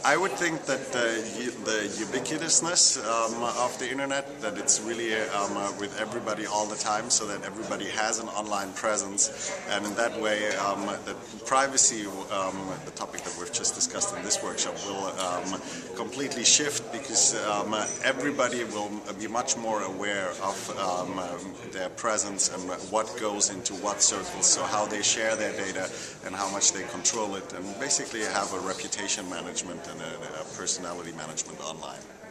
I would think that the ubiquitousness of the internet, that it's really with everybody all the time, so that everybody has an online presence, and in that way the privacy, the topic that we've just discussed in this workshop, will completely shift, because everybody will be much more aware of their presence and what goes into what circles, so how they share their data and how much they control it, and basically have a reputation management and a personality management online.